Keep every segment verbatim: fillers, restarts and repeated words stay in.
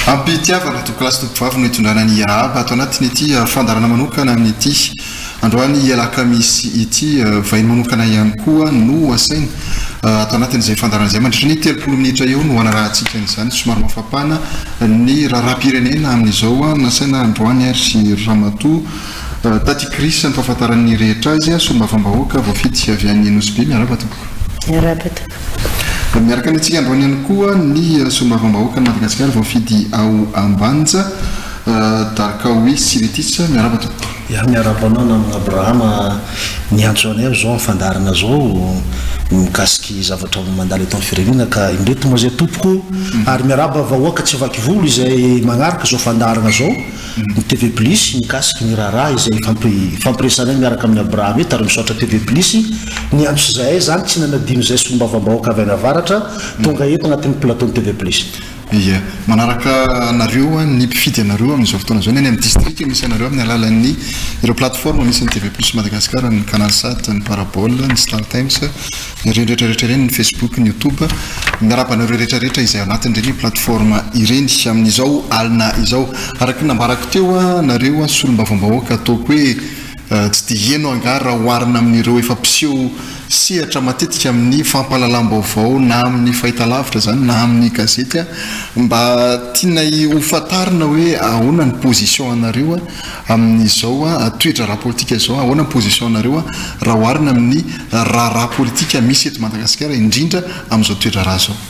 ampitiavana tokolasy tompivavy no hitondrana ny araba ato anatiny ity fandarana manokana amin'ity androany ialaka misy ity vahiny manokana ihany koa no asaina ato anatin'izay fandarana izay mandritra ny telopolo minitra eo no hanarahantsika n'izany somary mafapana ny raharam-pirenena amin'izao nasaina androany ary sy ramatoa Tati Chris ny fahafantaran'ny rehetra azy sombavambahoaka voafidy avy any Nosby miaraba tompoko. Miaraba tompoko. Miaraka antsika androany ihany koa ny sombavambahoaka ny Madagasikara voafidy ao Ambanja daraka hoe Siritisa miaraba tompoko. Ya miaraba anao namana Abrahama ny antso anay zao fandarana zao mikasiky zavatra mandalo eto amin'ny firenena ka indreto moa zay tompoko ary miaraba vahoaka tsy vaky volo izay magnaraka zao fandarana zao ny T V plus mikasiky ny raharaha izay fampiresana miaraka amin'ny Abrahama eto ary misaotra T V plus ny antso zay zany tsy nanadino zay sombavambahoaka avy avaratra tonga eto agnatin'ny plateau T V plus. Iya, manaraka anareo ny mpifidy anareo amin'izao fotoana zao ny amin'ny district misy anareo amin'ny alalan'ny ireo plateforme misy ny T V plus Madagasikara, ny Canal Sat, ny Parabole, ny Star Times, ireny rehetrarehetra ireny ny Facebook, ny YouTube, miaraba anareo rehetrarehetra izay anatin'ireny plateforme ireny amin'izao alina izao. Araka nambarako teo anareo solombavambahoaka ataoko hoe tsy dia heno angara oharina amin'ireo efa mpiseho sehatra matetika amin'ny fampahalalam-baovao na amin'ny fahitalavitra zany na amin'ny gazety mba tiana hofantarina hoe ahoana ny position anareo amin'izao toetra raha politika izao ahoana ny position anareo raha oharina amin'ny raharaha politika misy eto Madagasikara indrindra amin'izao toetra raha zao.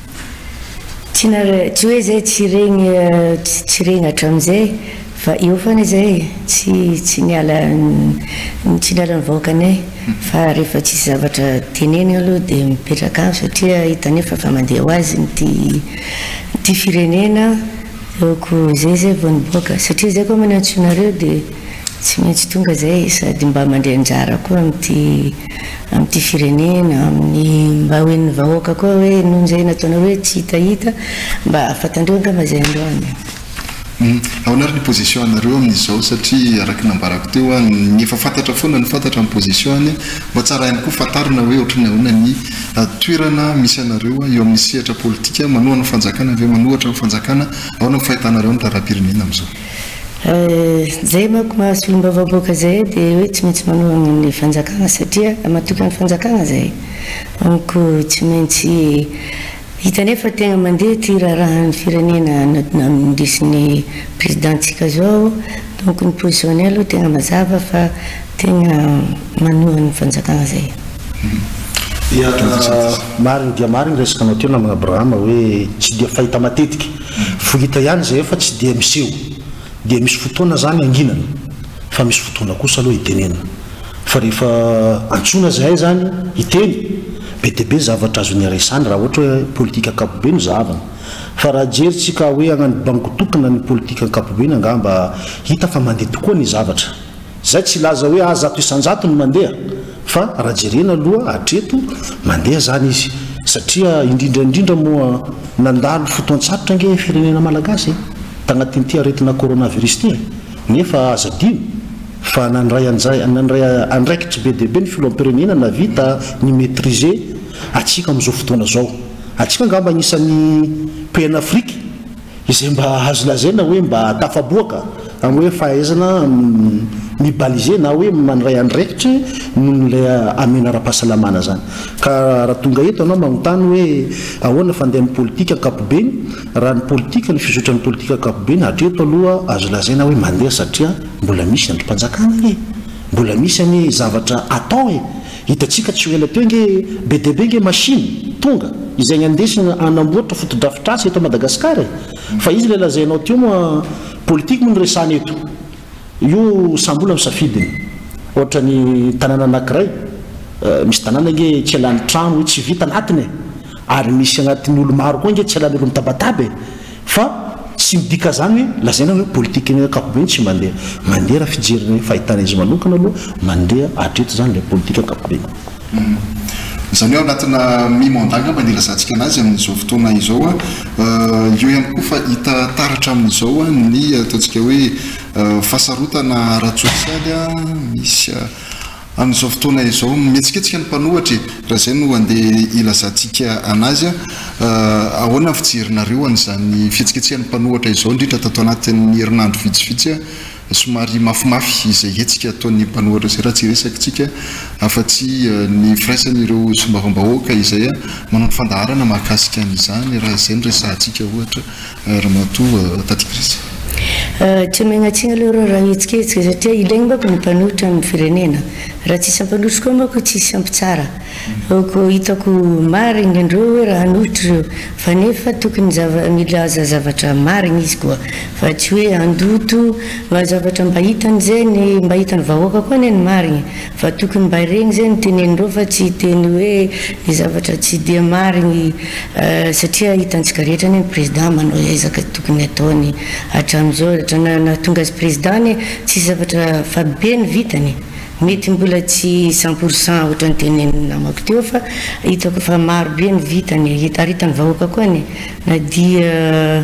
Tsy hoe zay tsy regny tsy regny hatramin'izay fa io fana zay tsy tsy niala tsy niala ny vahoakanay fa rehefa tsisy zavatra teneny aloha dia mipetraka any satria hitany fa fa mandeha ho azy ny ty firenena ko zay zay vao niboaka satria zay koa manantsonareo dia tsy maintsy tonga zay sady mba mandeha anjara koa amin'ity amin'ity firenena amin'ny mba hoe ny vahoaka koa hoe noho zay nataonareo hoe tsy hitahita mba afatandreo angamba zay androany. Ahoana ny position anareo amin'izao satria araka nambarako teo ny efa fantatra foana ny fantatra amin'ny position mba tsara ihany koa fantarina hoe ohatrany ahoana ny toerana misy anareo eo amin'ny sehatra politika manohana ny fanjakana avy eo manohatra ny fanjakana ahoana ny fahitanareo ny raharam-pirenena amin'izao. Zay manko mahasolombavambahoaka zay dia hoe tsy maintsy manohana ny fanjakana satria matokana ny fanjakana zay amiko tsy maintsy hitany fa tegna mandeha ty raharahan'ny firenena nandrisin'ny présidentsika zao donc ny positionné aloha tegna mazava fa tegna manohana ny fanjakana zay. Ya mariny dia mariny resaka anao teo namana Abrahama hoe tsy dia fahita matetika fo hita ihany zay fa tsy dia miseho dia misy fotoana zany anginana fa misy fotoana kosa aloha hitenena fa rehefa antsona zay zany hiteny be dia be zavatra azo niaresany raha ohatra hoe politika ankapobeny no zahavana fa raha jerintsika hoe hagnano bangotokana ny politika ankapobeny angamba hita fa mandeha tokoa ny zavatra zay tsy laza hoe azato isanjato no mandeha fa raha jerena aloha hatreto mandeha zany izy satria indrindra indrindra moa nandalo fotoan-tsarotra nge firenena malagasy tagnatin'ity aretina coronavirus ty nefa azadino fa nandray anjay nandray andraikitry be dia be ny filoham-pirenena navita ny maîtriser atsika amin'izao fotoana zao atsika angamba agnisan'ny pays Afrique izay mba azo lazaina hoe mba tafaboaka amin'ny hoe fahaizana mibaliser na hoe mandray andraikitry non'ilay amena ara-pahasalamana zany ka raha tonga eto anao magnontany hoe ahoana fandehan'ny politika ankapobeny raha ny politika ny fizotra ny politika ankapobeny hatreto aloha azo lazaina hoe mandeha satria mbola misy androm-panjakana e mbola misy any zavatra atao e hitatsika tsy hoela teo nge be dia be nge machine tonga izay andesina anamboatra fotodrafitrasy eto Madagasikara fa izy le lazainao teo moa politika moa ny resany eto io sambola misafidiny ohatra ny tanàna anankiray misy tanàna nge tsy alany trano hoe tsy vita anatiny ary misy agnatin'ny olo maro koa nge tsy alany olo mitabataba fa tsy midika zany hoe lazaina hoe politika ny ankapobeny tsy mandeha mandeha raha fijeriny fahitana izy manokana aloha mandeha hatreto zany le politika ankapobeny. Zany hoe anatina mimandanga mba nilazatsika anazy amin'izao fotoana izao io ihany koa fa hita taratra amin'izao ny ataontsika hoe fasarotana ara-tsosialy misy amin'izao fotoana izao mihetsiketsika ny mpanohatra raha zay no andeha ilazantsika anazy ahoana fijerinareo an'izany fihetsiketsika ny mpanohatra izao indrindra tato anatin'ny herinandro vitsivitsy somary mafimafy izay hetsika ataon'ny mpanohatra zay raha tsy resakitsika afa-tsy ny firaisan'ireo sombavambahoaka izay manao ny fandaharana mahakasika an'izany raha zay ny resahantsika ohatra Ramatoa Tatikrisy. Tsy megnatsina aloha raha hetsiketsika satria ilaigny manko ny mpanohitra amin'ny firenena raha tsisy mpanohitra koa manko tsisy ampy tsara ko hitako marigny andreo hoe raha hanohitra ireo fa nefa tokony milaza zavatra marigny izy koa fa tsy hoe andoto mba zavatra mba hitany zay ny mba hitany vahoaka koa ny marigny fa tokony mba regny zay ny tenenindreo fa tsy teny hoe ny zavatra tsy dia marigny satria hitantsika rehetra ny président manao ezaka tokony ataony hatramin'izao na tonga azy président tsy zavatra fa be ny vitany mety mbola tsy cent pour cent ohatran'ny teneniny namako teo fa hitako fa maro be ny vitany hitarítany vahoaka koa ny na dia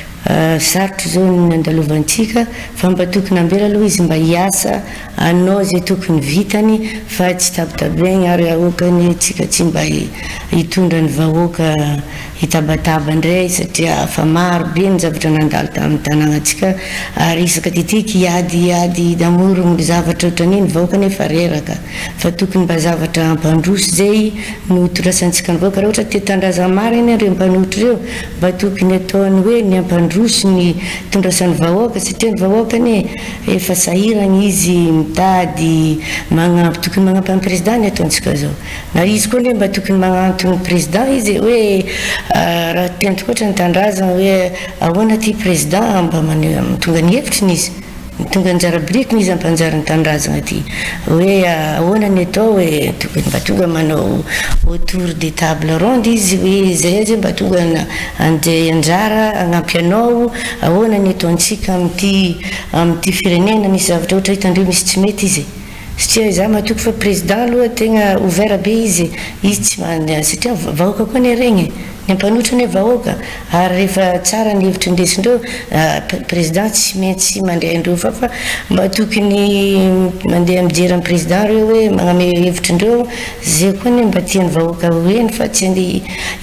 sarotro zao ny andalovantsika fa mba tokony ambela aloha izy mba hiasa anao zay tokony vitany fa tsy tabitabegny ary ahokany tsika tsy mba hitondra ny vahoaka hitabataba indray satria fa maro be ny zavatra nandalo tamin'ny tanànatsika ary isaka titiky hiady hiady damorony zavatra ohatran'iny vahoaka nefa reraka fa tokony mba zavatra ampandroso zay no tondrasantsika ny vahoaka raha ohatra te tandraza marina ireo mpanohitra ireo mba tokony ataony hoe ny ampandroso ny tondrasan'ny vahoaka satria ny vahoaka ny efa sahirany izy mitady magnampy tokony magnampy amin'ny président ny ataontsika zao na izy koa ne mba tokony magnantony président izy hoe raha tentiko ohatra ny tandrazana hoe ahoana ty président mba tonga ny hevitry n'izy tonga njara briky n'izy ampanjara ny tandrazana ty hoe ahoana ny atao hoe tokony mba tonga manao autour des table ronde izy hoe zay zay mba tonga andeha anjara agnampy anao ahoana ny ataontsika amty amty firenena misy zavatra ohatra hitandreo misy tsy mety izy satria za matoko fa président aloha tegna ouvert be izy izy tsy satria vahoaka koa ny regny ny ampanohitra ny vahoaka ary rehefa tsara ny hevitra indesindreo président tsy maintsy mandeha andreo fa fa mba tokony mandeha mijery amin'ny président reo hoe magname hevitrindreo zay koa ny mba tiany vahoaka hoeny fa tsy andeha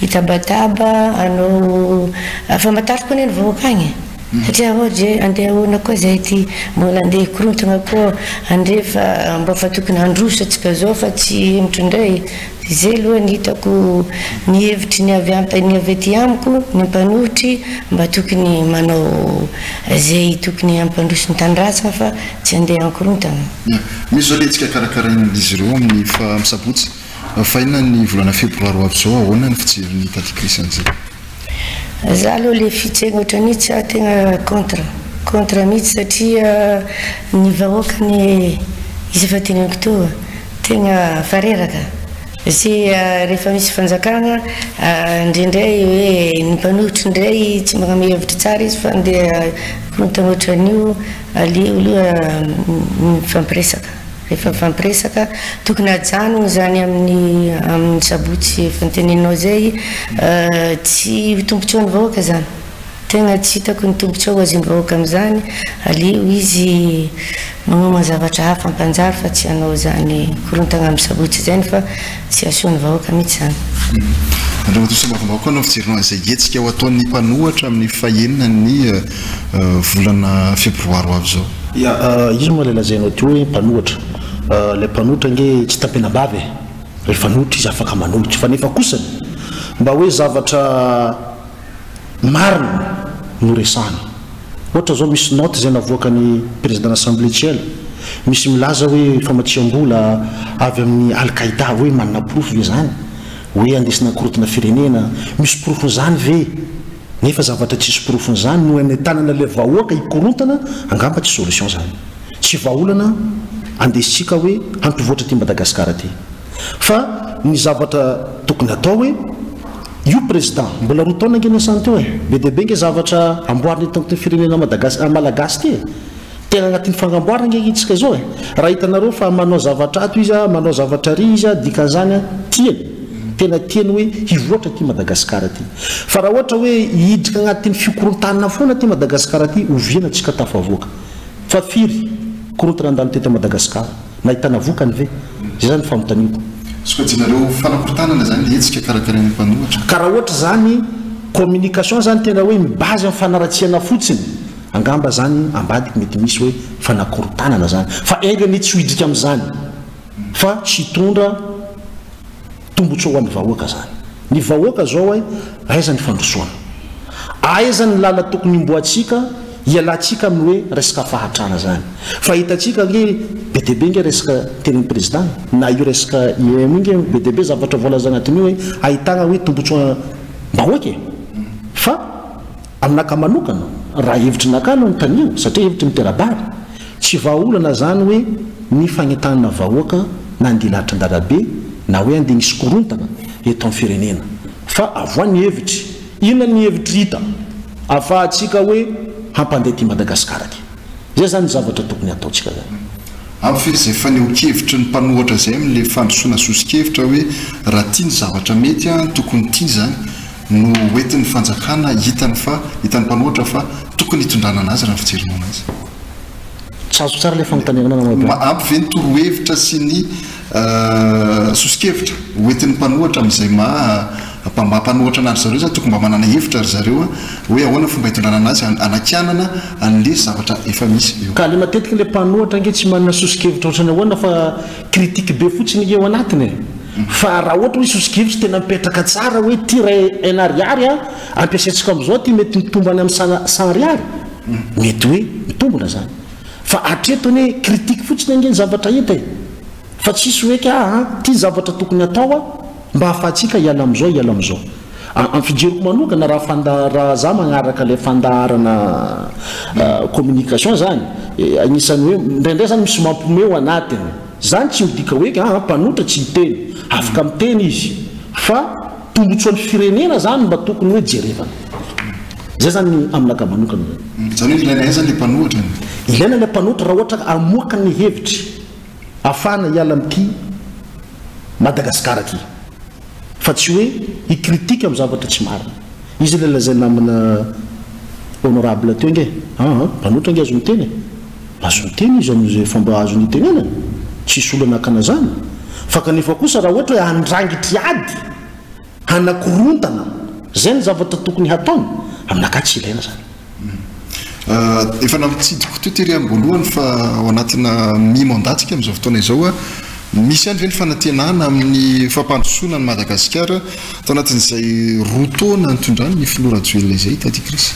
hitabataba anao fa matariko koa ny vahoaka agny satria ohatra andeha ahoana koa zay ty mbola andeha hikorontana koa andrefa mba fa tokony handroso atsika zao fa tsy hemitry indray zay aloha ny hitako ny hevitry ny avy ampy ny avy aty amiko ny mpanohitry mba tokony manao zay tokony ampandroso ny tandrazana fa tsy andeha hankorontana. Misy zao letsika karakarain'izy ireo amin'ny fa misabotsy fa inona ny volana febroary ho avy zao ahoana ny fijerin'ny Tatikrisy an'izay? Za aloha le fitsegna ohatrany tsy tegna contre contre mihitsy satria ny vahoaka ny izy efa teneniko teo tegna fareraka zay rehefa misy fanjakana indraindray hoe ny mpanohitra indray tsy magname hevitra tsara izy fa andeha korontana ohatran'io aleo aloha mifampiresaka rehefa mifampiresaka tokony hajanona zany amin'ny amin'ny sabotsy efa niteneninao zay tsy tombontsoa ny vahoaka zany tegna tsy hitako ny tombontsoa azy ny vahoaka amin'izany aleo izy magnoma zavatra hafa ampanjary fa tsy hanao zany korontana amin'ny sabotsy zany fa tsy asoa ny vahoaka mihitsy zany. Andreo tosambavam-bahoaka anao fijerinao izay hetsika ho ataon'ny mpanohatra amin'ny fahenina ny volana febroary ho avy zao. Ya izy moa le lazainao teo hoe mpanohatra le mpanohatra nge tsy tapenabavy rehefa nohitra izy afaka manohitra fa nefa kosany mba hoe zavatra marina no resahana ohatra zao misy note zay navoaka ny président l'assemblée tiela misy milaza hoe famatsiam-bola avy amin'ny Al-Qaïda hoe manana profo ve zany hoe andesina korotana firenena misy profon'izany ve nefa zavatra tsisy profon'izany no eny tanana le vahoaka hikorontana angamba tsy solution zany tsy vaolana andesitsika hoe hampivoatra ty Madagasikara ty fa ny zavatra tokony atao hoe io président mbola roa taona ngeny asany teo e be dia be nge zavatra amboariny eto firenena Madagasikara malagasy ty tena agnatin'ny fangamboarana nge hitsika zao e raha hitanareo fa manao zavatra ato izy manao zavatra ry izy dikan'izany tiany tena tiany hoe hivoatra ty Madagasikara ty fa raha ohatra hoe hidrika agnatin'ny fikorontanana foana ty Madagasikara ty oviana tsika tafavoaka fa firy korontana andalo teto Madagasikara nahitana vokany ve zay zany famotaniko sokajianareo fanakortanana zany le hetsika karakarainy mpanohatra karaha ohatra zany communication zany tena hoe mibazy amin'ny fanaratsiana fotsiny angamba zany ambadiky mety misy hoe fanakorontanana zany fa engany tsy hoidrika amin'izany fa tsy tondra tombotsoa ho an'ny vahoaka zany ny vahoaka zao hoe aiza ny fandrosoana aiza ny lala tokony imboatsika ialatsika amin'ny hoe resaka fahatrana zany fa hitatsika nge be deaibe nge resaka teniny président na io resaka I M nge be deaibe zavatra voalaza anatin'io hoe ahitana hoe tombotsoa vahoaka fa aminaka manokana raha hevitry nakano ny tanio satria hevitry miterabary tsy vahaolana zany hoe ny fagnentanana vahoaka na andeha lahatra andarabe na hoe andeha nisy korontana eto amin'ny firenena fa avoany hevitry inona ny hevitry hita afahantsika hoe hampandeha ty Madagasikara ty zay zany zavatra tokony ataontsika zany amin'ny firy zay fanehon-kevitry ny mpanohatra zay amin'le fandrosoana sosi-kevitra hoe raha tia ny zavatra mety a tokony tia zany no oentin'ny fanjakana hitany fa hitany mpanohatra fa tokony hitondrana anazy raha fijerinao anazy tsy azo tsara le fanontaniana namama ampy ve ny torohevitra sy ny sosi-kevitra oentin'ny mpanohatra amin'izay ma mpanohatra anazy zareo zany tokony mba manana hevitra ry zareo hoe ahoana fomba hitondrana anazy anakianana an'le zavatra efa misy eo ka le matetika le mpanohatra nge tsy manana sosi-kevitra ohatrany ahoana fa critique be fotsiny eo anatiny e fa raha ohatra hoe sosi-kevitra tena mipetraka tsara hoe ty ray un ariary a ampiasaintsika am'izao ty mety mitombany amin'ny cent ariary mety hoe mitombona zany fa atretony hoe critique fotsiny ange ny zavatra hita e fa tsisy hoe ka ty zavatra tokony atao a mba hafahantsika hiala am'izao hiala am'izao amin'ny fijeriko manokana raha fandaraha za magnaraka le fandaharana communication zany agnisan'ny hoe indraindray zany misy mampomeo anatiny zany tsy midika hoe ka mpanohitra tsy hiteny afaka miteny izy fa tombotsoan'ny firenena zany mba tokony hoe jerevana zay zany aminaka manokana zany hoe ilaina zany le mpanohatra ilaina le mpanohatra raha ohatra amoaka ny hevitry afahana hiala am'ty Madagasikara ty fa tsy hoe hikritika amin'ny zavatra tsy marina izy le lazay namina honorable teo nge mpanohitra nge azo miteny azo miteny izy amin'izay fomba azo ny tenenana tsisy olo anakana zany fa kanefa kosa raha ohatra hoe andrangitry ady hanakorontana zay ny zavatra tokony hataony aminaka tsy ilaina zany efa namitsidiko teo tery amboalohany fa ao anatina mimandatsika amin'izao fotoana izao a misy any ve ny fanantenana amin'ny fampandrosoana ny Madagasikara tao anatin'izay roa taona nitondrany ny filorajoelona izay taty Krisy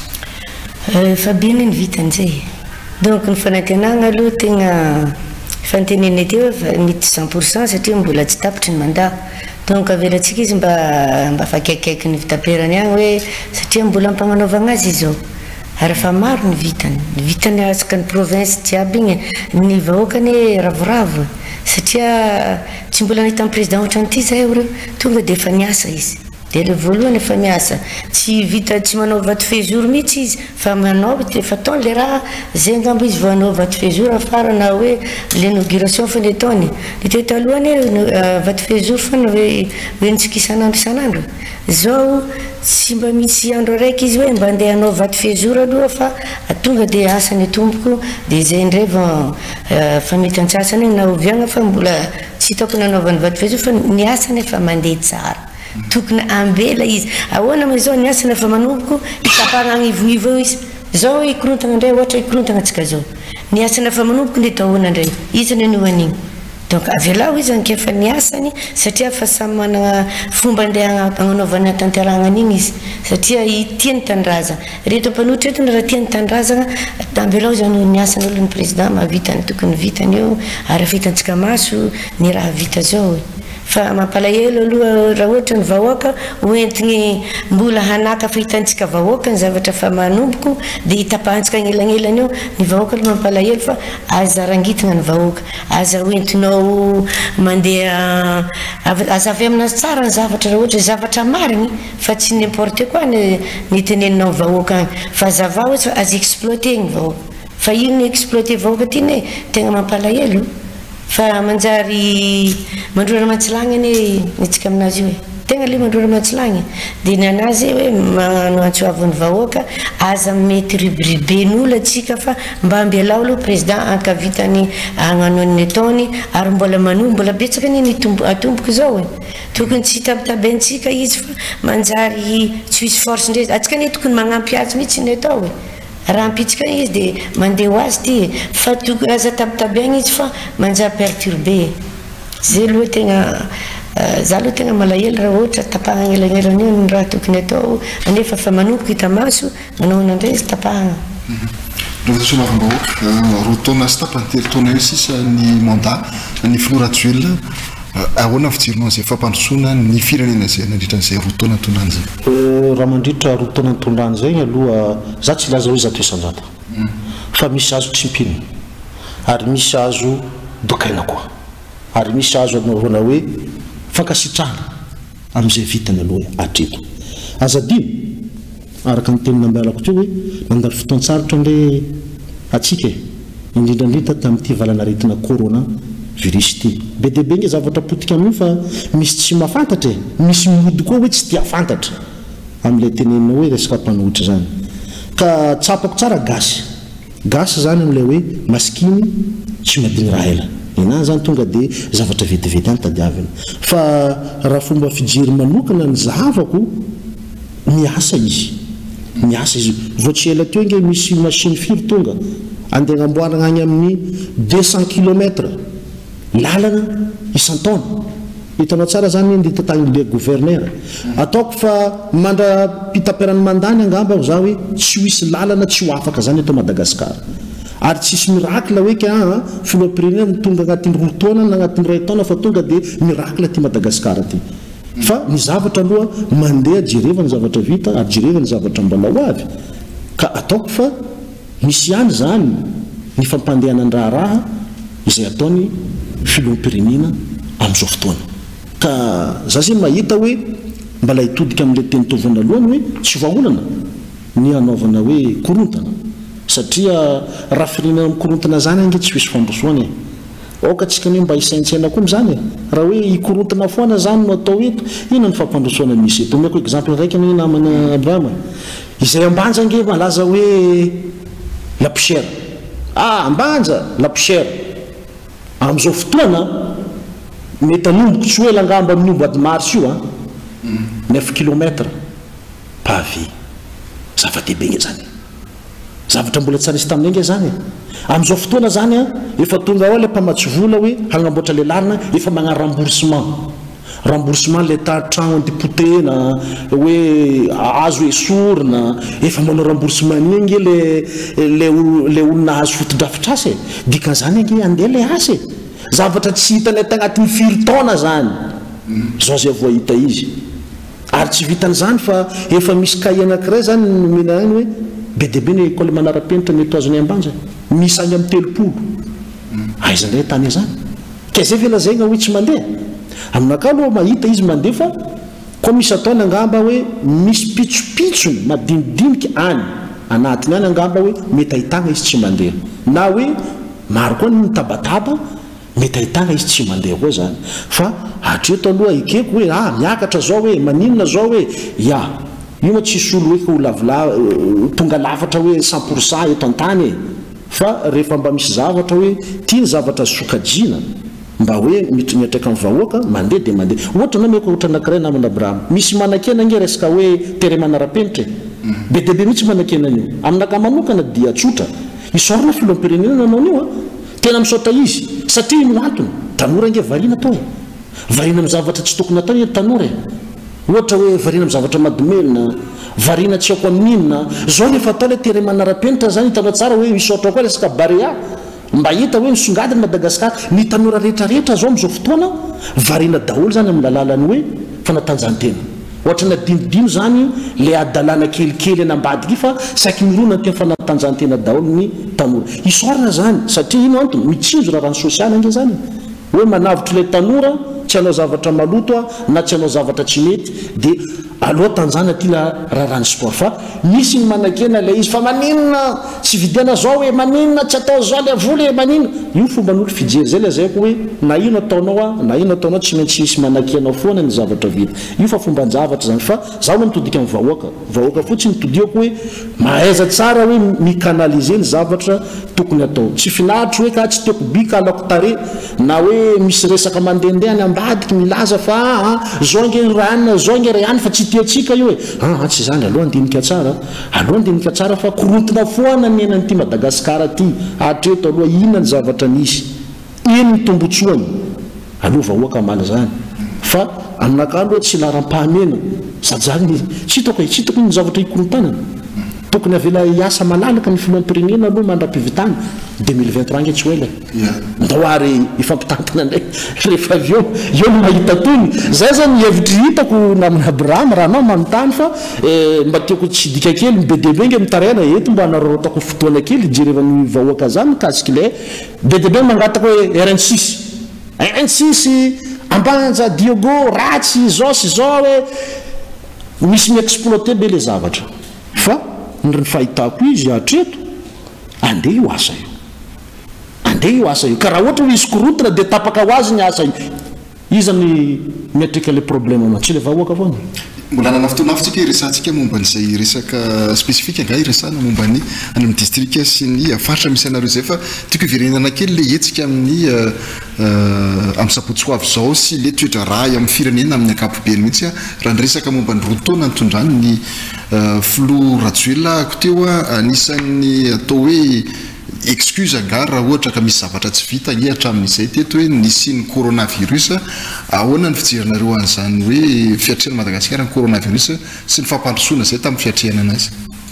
fa beny ny vitan'izay donc ny fanantenana aloha tegna fantenenay teo mety cent pour cent satria mbola tsy tapitry ny mandat donc avelatsika izy mba mba fakaikkaiky ny vitaperany agny hoe satria mbola ampagnanaovagna azy izao ary fa maro ny vitany ny vitany asaka ny province jiaby igny ny vahoakany ravoravo satria tsy mbola nahita amin'ny président ohatran'ity zay reo tonga dia efa miasa izy dia le voalohany efa miasa tsy vita tsy manao vato fejour mihitsy izy fa manao dia efa ataony le raha zay angamba izy voanao vato fejour afara na hoe l'inauguration fa ny ataony dia teo talohany vato fejour fa ny hoe hoe nitsika isan'andro isan'andro zao tsy mba misy andro araiky izy hoe mba andeha hanao vato fejour aloha fa tonga dia asany tompoko dia zay indray vao fa mety antsasany na oviagna fa mbola tsy hitako nanaovany vato fejour fa ny asany efa mandeha tsara tokony ambela izy ahoana ma zao ny asany efa manomboko hitapahana agnivoivo eo izy zao ikorontana indray ohatra ikorontana antsika zao ny asany efa manomboko nde tahoana indray izy ny nioan'igny donc avelao izy ankefa ny asany satria fa samy manana fomba andeha agnanaovana tanterahana an'igny izy satria tiany tanindrazana rehetra mpanohitra etony raha tiany tanindrazana avelao zany ny asany olo ny président mahavitany tokony vitany eo ary vitantsika maso ny raha vita zao fa mampalahelo aloha raha ohatra ny vahoaka hoentigny mbola hanaka fa hitantsika vahoaka ny zavatra fa manomboko dia hitapahantsika agnelagnelany eo ny vahoaka aloha mampalahelo fa aza rangitigna ny vahoaka aza hoentinao mandeha aza avy aminazy tsara ny zavatra raha ohatra zavatra marigny fa tsy n'importe quoi ny teneninao ny vahoaka agny fa zava ohatsy fa aza exploité ny vahoaka fa ino ny exploité vahoaka ty ne tegna mampalahelo fa manjary mandrora matsilagny ane nitsika aminazy io e tegna le mandrora matsilagny dia ny anazy hoe magnano antsoavin'ny vahoaka aza mety ribiriben'olo atsika fa mba ambialao aloha président ankavitany agnano ny taony ary mbola manombo mbola betsaka ny atomboka zao e tokony tsy tabitabentsika izy fa manjary tsy hisy force ndre atsika ne tokony magnampy azy mihitsy ny atao e raha ampitsika izy dia mandeha ho azy ty fa tokony aza tabitabeagna izy fa manjary perturbe zay aloha tegna za aloha tegna malahelo raha ohatra tapahagna elagnelana io ny raha tokony atao anefa fa manomboka hita maso manaona indray izy tapahagna rehefa tasomavim-bahoaka roa taona sy tapany telo taona io sisa ny mandat ny floraduel ahoana fijironao zay fampandrosoana ny firenena zay nandritran'izay roa taona tondrany zay raha mandritra roa taona tondrany zay aloha za tsy laza hoe zato isanjata fa misy azo tsimpiny ary misy azo dokaina koa ary misy azo anaovana hoe fankasitrahana amin'izay vitany aloha atreto azadino araka ny teny nambalako teo hoe mandalo fotoan-tsarotra ndre atsika indrindrandrindra tamin'ity valanaretina corona virus ity be dia be nge zavatra potika amin'io fa misy tsy mahafantatra e misy mody koa hoe tsy dia fantatra amin'ilay tenenina hoe resaka mpanohitra zany ka tsapako tsara gasy gasy zany amin'ilay hoe maskiny tsy madiny raha ela ina zany tonga dia zavatra vetivety any tadiavina fa raha fomba fijery manokana ny zahavako miasa izy miasa izy vao tsy ela teo nge misy machine firy tonga andeha agnamboarana agny amin'ny deux cent kilomètres lalana isan-taona hitanao tsara zany ny tatan'le gouverneur ataoko fa mandra-pitaperany mandany angamba za hoe tsy hoisy lalana tsy ho afaka zany eto Madagasikara ary tsisy miracle hoe ka filoam-pirenena tonga agnatin'ny roa taona na agnatin'ny ray taona fa tonga dia miracle ty Madagasikara ty fa ny zavatra aloha mandeha jereva ny zavatra vita ary jereva ny zavatra mbola ho avy ka ataoko fa misy ihany zany ny fampandehanany raharaha izay ataony filoam-pirenena amin'izao fotoana ka za zay mahita hoe mbola hitodika amin'ilay teny tovana alohany hoe tsy vaholana ny anaovana hoe korontana satria raha firenena mikorontana zany ange tsy misy fandrosoana e oka tsika hoe mba hisaintsaina koa zany raha hoe hikorontana foana zany no atao eto ina ny fampandrosoana misy eto omeko exemple raiky ny namana Abrahama izay ambanja nge malaza hoe la poussière ah ambanja la poussière amin'izao fotoana mety anomboka tsy hoe langamba amin'ny omboady mars io a neuf kilomètres pavy zava-dehibe nge zany zavatra mbola tsy anisy taminay nge zany amin'izao fotoana zany a efa tonga ao le mpamatsy vola hoe hagnamboatra le lalina efa magnano remboursement remboursement le tragno andipotena hoe azo esorina efa manao remboursement ni nge le le le olona azo fotodrafitra asy dikan'izany nge andeha le asy zavatra tsy hitany tagnatin'ny firy taona zany zao zay voahita izy ary tsy vitan'izany fa efa misy cahier anankiray zany nomena any hoe be dia be ny école manara-penitra mety azony ambanja misy any amin'ny telopolo aiza ndray tany zany ka zay velazayna hoe tsy mandeha aminaka aloha mahita izy mandeha fa koa misy ataony angamba hoe misy pitsopitsony madinidinika any anatiny any angamba hoe mety ahitana izy tsy mandeha na hoe maro koa ny mitabataba mety ahitana izy tsy mandeha koa zany fa hatreto aloha ikeko hoe ah miakatra zao hoe maninona zao hoe ya io moa tsisy olo hoe olavila tonga lafatra hoe cent pourcent eto an-tany fa rehefa mba misy zavatra hoe tiany zavatra sokajina mba hoe miatraka amin'ny vahoaka mandeha dia mandeha ohatra na meko ohatra anankiray namana Abrahama misy manakena nge resaka hoe tere manara-penitra be dia be mihitsy manakena an'io aminaka manokana dia tsotra isorana filoam-pirenena nanao an'io a tena misaotra izy satria ino antony tanora nge variana atao variana amin'ny zavatra tsy tokony atao e tanora ohatra hoe variana amin'ny zavatra madomelina variana tsy ako amin'inona zao rehefa atao le tere manara-penitra zany hitanao tsara hoe misaotra koa resaka barea mba hita hoe misongadiny Madagasikara ny tanora rehetrarehetra zao amin'izao fotoana variana daholo zany amin'ny lalàlany hoe fanatanjahantena ohatra na dinodino zany le adalàna kelikely anambadiky fa saky mirona ty fanatanjahantena daholo ny tanora isorana zany satria ino antony mitsinjo raha rano sosialy ange zany hoe manavitra ilay tanora tsy hanao zavatra maloto a na tsy hanao zavatra tsy mety dia aloha tanjana ty la raharany sport fa misy ny manakena le izy fa maninona tsy vidiana zao hoe maninona tsy atao zao le voly maninona io fomban'olo fijery zay le zaiko hoe na ino ataonao a na ino ataonao tsy maintsy misy manakenao foana ny zavatra vita io fa fomban-javatra zany fa zaho no mitodika amin'ny vahoaka vahoaka fotsiny mitodiako hoe mahaiza tsara hoe mikanalize ny zavatra tokony atao tsy finahitry hoe ka tsy tiako bika alako tare na hoe misy resaka mandehandeha any ambadiky milaza fa zao nge ranina zao nge rayany fa tsy tiatsika io hoe ah tsy zany aloha andinika tsara aloha andinika tsara fa korontina foana ny enan'ity Madagasikara ty hatreto aloha inona ny zavatra nisy ino ny tombotsoany aloha vahoaka mala zany fa aminaka aloha tsy laram-pahamena sady zany tsy hitako tsy hitako ny zavatra ikorontanana tokony avela iasa malalaka ny filoam-pirenena aloha mandra-pivitana deux mille vingt-trois nge tsy oela ndahoary ifampitantana ndray rehefa avy eo eo no mahita tony zay zany hevitry hitako namina Abraham raha anao manontany fa mba tiako tsy dika kely be dia be nge mitaraina eto mba hanararotako fotoana kely jerevany vahoaka zany mikasika le be dia be mangatako hoe R N six R N six ambanja Diogo ratsy zao sy zao hoe misy miexploité be le zavatra fa ny fahitako izy hatreto andeha io asa io andeha io asa io ka raha ohatra hoe izy korotina dia tapaka ho azy ny asa io izany miatrika le problème ma tsy le vahoaka foana mbola nana fotoana afitsika iresantsika momba n'izay resaka spesifika nga iresana momba ny any amin'ny distrika sy ny faritra misy anareo zay fa tiako iverenana kely le hetsika amin'ny amin'ny sapotshoavy zao sy le toetra raha amin'ny firenena amin'ny ankapobeny mihitsy raha ny resaka momba ny roa taona nitondrany ny Flo Rajoelako teo a anisan'ny atao hoe excuse nga raha ohatra ka misy zavatra tsy vita ie hatramin'izay teto hoe nisy ny coronavirus ahoana ny fijerinareo an'izany hoe fiatrehana Madagasikara ny coronavirus sy ny fampandrosoana zay tamin'ny fiatrehana anazy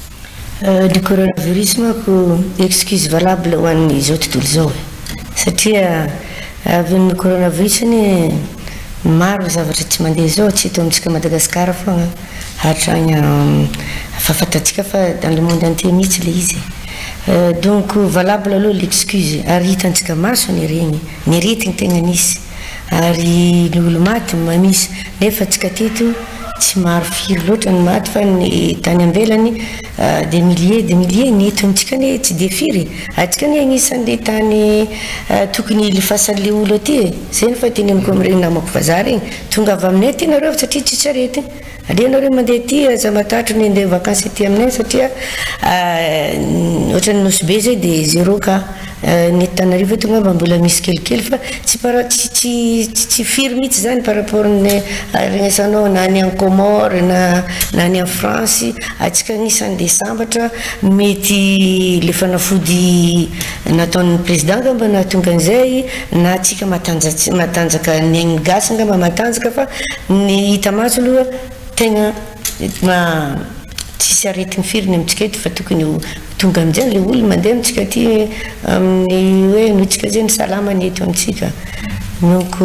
le coronavirus manko excuse valable ho an'izao tontolo zao satria avy ny coronavirus ny maro zavatra tsy mandeha zao tsy eto amintsika Madagasikara foana hatrany fahafantatsika fa dans le monde entier mihitsy le izy donc valable aloha l'excuse ary hitantsika maso ny regny ny retigny tegna nisy ary ny olo maty misy nefa tsika teto tsy maro firy loatra ny maty fa ny tany ambelany des milliers des milliers ny eto amintsika ny tsy de firy atsika ny agnisan'le tany tokony lifasan'le olo aty zay ny fa teny amiko amin'iregny namako vazaha regny tonga avy aminay ty nareo satria tsy tsarety aleanareo mandeha ty aza matatro ny andeha vakansy ty aminay satria ohatrany nosy be zay de zéro ka ny Antananarivo tonga mba mbola misy kelikely fa tsy para tsy tsy tsy firy mihitsy zany par rapport ny regnesanao na any amin'ny Comore na na any amin'ny France atsika agnisan'le sambatra mety le fanafody nataon'ny président ngamba na tonga an'izay na atsika matanjaka matanjaka ny agny gasy ngamba matanjaka fa ny hita maso aloha tegna ma tsisy aretigny firy amintsika eto fa tokony tonga amin'izay le olo mandeha amintsika ty amin'ny hoe notsika zay ny salama ny eto amintsika donc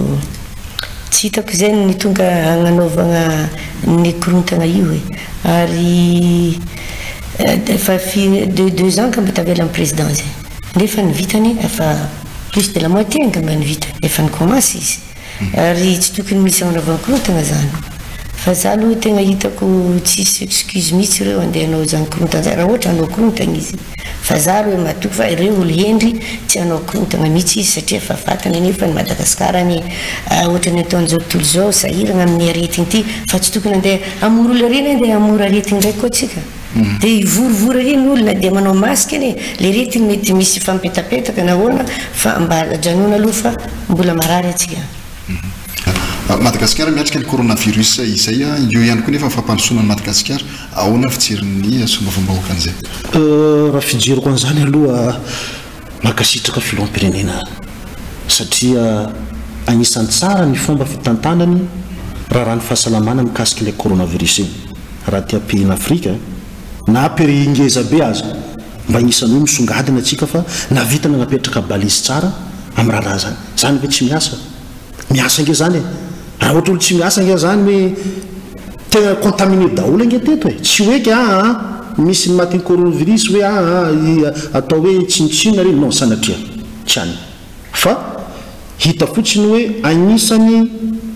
tsy hitako zay ny tonga agnanaovagna ny korontana io e ary efa de deux ans ka mba tavela amin'ny président zay nefa ny vitany efa plus de la moitié ngamba ny vitany efa ny commence izy ary tsy tokony misy agnanovana korontana zany fa za aloha tegna hitako tsisy excuse mihitsy ireo andeha hanao zany korontana zay raha ohatra hanao korontana izy fa za reo matoky fa ireo olo hendry tsy hanao korontana mihitsy izy satria fa fatana nefa ny Madagasikara ny ohatra ny ataon'izao tontolo zao sahirana amin'ny aretigny ty fa tsy tokony andeha amora olo areny andeha amora aretigny ndraiky koa tsika de ivorivory areny olona de manao masika ane le retigny mety misy fampetapetaka na ahoana fa mba ajanona aloha fa mbola marary atsika Madagasikara miatrika ny coronavirus izay io ihany koa nefa fampandrosoana ny Madagasikara ahoana fijeriny sombavombahoaka an'izay raha fijeriko an'izany aloha makasitraka filoam-pirenena satria agnisan'ny tsara ny fomba fitantanany raha raha ny fahasalamana mikasika le coronavirus iny raha ty pays Afrika na pays ingeza be aza mba agnisan'ny hoe misongadina atsika fa navitana napetraka balisy tsara amin'ny raha zany zany hoe tsy miasa miasa nge zany e raha ohatra olo tsy miasa nge zany hoe tegna contaminé daholo nge teto e tsy hoe ke a misy ny maty coronavirus hoe a atao hoe tsinitsina reny non sanatria tsy any fa hita fotsiny hoe agnisany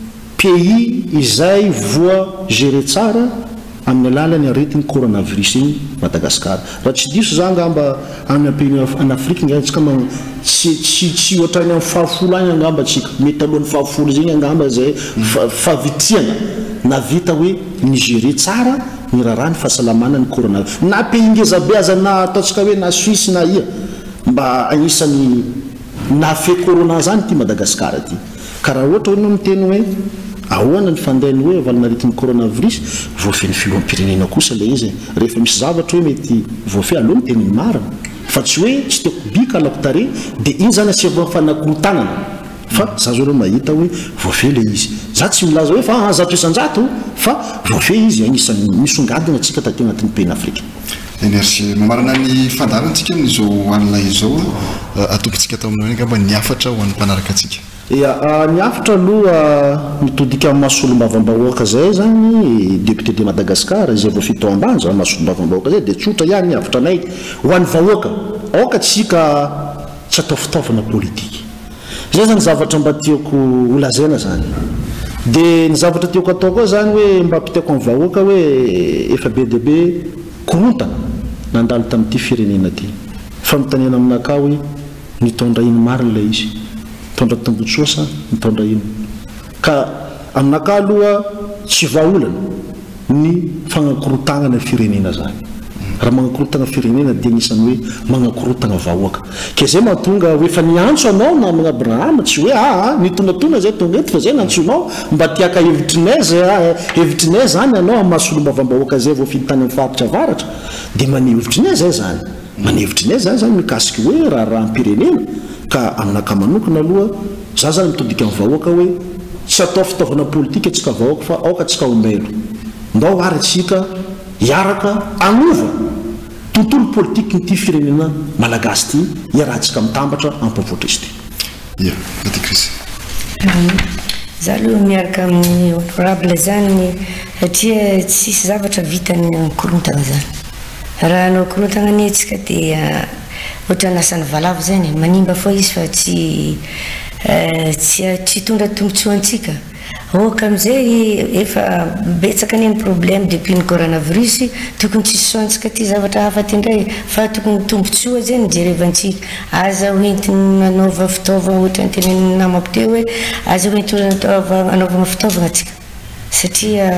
pays izay voa gérer tsara amin'ny alalany aretin'ny coronavirus iny Madagascar raha tsy diso za ngamba amin'ny pays en Afrique ngatsika tsy tsy tsy ohatrany amin'ny fahafolo any angamba tsika mety alohan'ny fahafolo zegny angamba zay fahavitriana na vita hoe nigérie tsara ny raharaha ny fahasalamana ny coronavirus na pays ngezabe aza na ataontsika hoe na Suisse na ia mba anisany na fe corona zany ty Madagascar ty karaha ohatra hoe no miteny hoe ahoana ny fandehany hoe avalana aretin'ny coronavirus voafeny filoham-pirenena kosa le izy rehefa misy zavatra hoe mety voafehy aloha miteny ny marina fa tsy hoe tsy teko bika alako tare dia iny zany asiava fanakorotanana fa za zao reo mahita hoe voafehy le izy za tsy milaza hoe fa zato isan-jato fa voafehy izy agnisan'ny misongadina atsika taty agnatin'ny pays n'Afrika. Merci. Mamarana ny fandarantsika amin'izao an'ilay izao atokontsika tao aminao ngamba niafatra ho an'ny mpanaraka antsika. Ya niafatra aloha mitodika amin'ny masolom-bavambahoaka zay zany député de Madagascar izay vao fito ambany zany masolom-bavambahoaka zay dia tsotra ihany niafatra anay ho an'ny vahoaka aoka tsika tsy atao fitaovana politika zay zany zavatra mba tiako holazaina zany dia ny zavatra tiako atao koa zany hoe mba ampiteko amin'ny vahoaka hoe efa be dia be korontana nandalo tamin'ity firenena ty fanontaniana aminaka hoe nitondra ino marina ilay izy mitondra tombotsoa sa mitondra ino ka aminaka aloha tsy vahaolana ny fagnakorotagna firenena zany raha magnakorotagna firenena dia anisany hoe magnakorotagna vahoaka ke zay mahatonga hoe efa niantso anao na amin'ny Abrahama tsy hoe ah nitonatona zay tonga eto fa zay nantsonao mba tiaka hevitrinay zay hevitrinay zany anao amin'ny masolom-bavambahoaka zay vao fitany amin'ny faritra avaratra dia manehevitrinay zay zany manehevitrinay zany zany mikasiky hoe raha raha ampirenena ka aminaka manokana aloha za zany mitodika amin'ny vahoaka hoe tsy atao fitaovana politika atsika vahoaka fa aoka atsika ombelo ndao ary atsika hiaraka anova tontolo politika nyty firenena malagasy ty iarahantsika mitambatra ampavoatra izy ty. Ia, Ady Krisy. Za aloha miaraka amin'ny honorable zany satria tsisy zavatra vitany korontana zany raha anao korontana ny atsika dia ohatra nasany valavo zany manimba foa izy fa tsy tsy tsy tondra tombotsoa antsika oka amizay efa betsaka ny problème depuis ny coronavirus tokony tsy soantsika ty zavatra hafa ty ndray fa tokony tombotsoa zay nijerevantsika aza hoentiny anaova fitaovana ohatra ny tenen'ny namako teo hoe aza hoentiny anaovana fitaovana atsika satria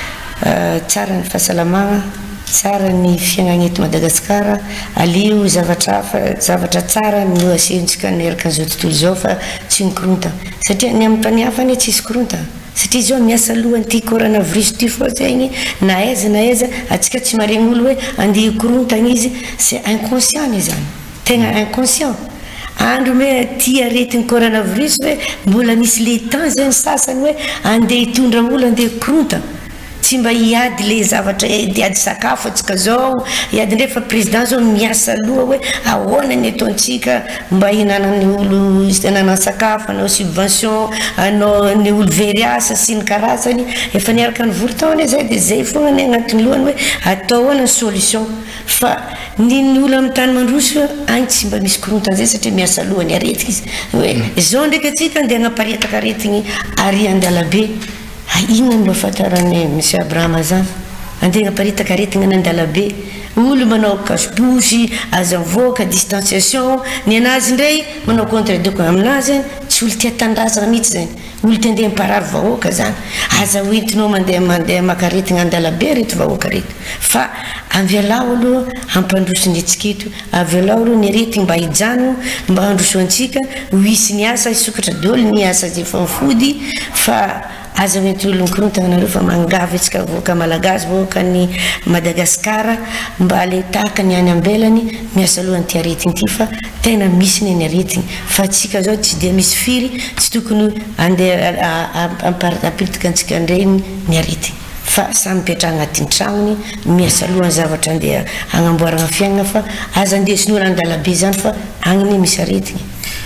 tsara ny fahasalamagna tsara ny fiainana eto Madagasikara alio zavatra hafa zavatra tsara no asehotsika neraka an'izao tontolo zao fa tsy mikorontana satria ny amin'ny tany hafa ny tsisy korontana satria zao miasa alohan'ny ty coronavirus ty foa zegny na aiza na aiza atsika tsy maregny olo hoe andeha korontana izy c'est inconscient izy zany tegna inconscient andro hoe ty aretin'ny coronavirus hoe mbola nisy le temps zany sasany hoe andeha hitondra olo andeha korontana tsy mba hiady le zavatra hiady sakafo atsika zao hiady ndray fa président zao miasa aloha hoe ahoana ny ataontsika mba hinanany olo hinanana sakafo anao subvention anao ny olo very asa sy ny karazany efa niaraka ny voron-taona zay dia zay foana ny agnatin'ny lohany hoe atao ahoana ny solution fa ny olo amin'ny tany mandroso agny tsy mba misy korontana zay satria miasa alohany aretika izy hoe zao ndraiky atsika andeha hanaparitaka aretigny ary andalabe inona no ahafantarany monsieur Abrahama zany andeha hanaparitaka aretigny any andalabe olo manao cache-bouche aza mivoaka distanciation ny anazy ndray manao contre-doko aminazy tsy olo tia tandrazana mihitsy zany olo tia andeha miparary vahoaka zany aza hoentinao mandeha mandeha maka aretigny andalabe reto vahoaka reto fa avialao aloha ampandroso ny etsikito avialao aloha ny aretigny mba hijano mba handroso antsika hoisy ny asa isokatra dolo ny asa zay efa mifody fa aza hoenty olo mikorontana nareo fa mangavy atsika voaka malagasy voaka ny Madagasikara mba le tahaka ny any ambelany miasa alohan'ny ty aretigny ty fa tena misy ny any aretigny fa atsika zao tsy dia misy firy tsy tokony andeha ampiritika antsika ndreny ny aretigny fa samy mipetraha agnatin'ny tragnony miasa alohan'ny zavatra andeha agnamboarana fiainana fa aza andesin'olo andalabe zany fa agny misy aretigny.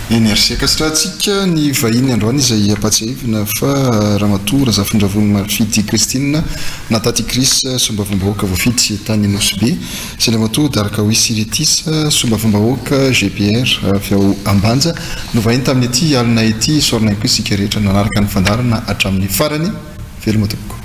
Enerseka stratsika ny vahiny androany izay apatsahivina fa Ramatoa Zafindravony Marfity Christine Natati Chris sombavombahoaka voafity tany Nosbe sy Ramatoa Darkaoui Siretisa sombavombahoaka G P R avy ao Ambanja no vahiny tamin'ny ety alina ety sorina koa isika rehetra nanaraka ny fandarana hatramin'ny farany veloma tompoko.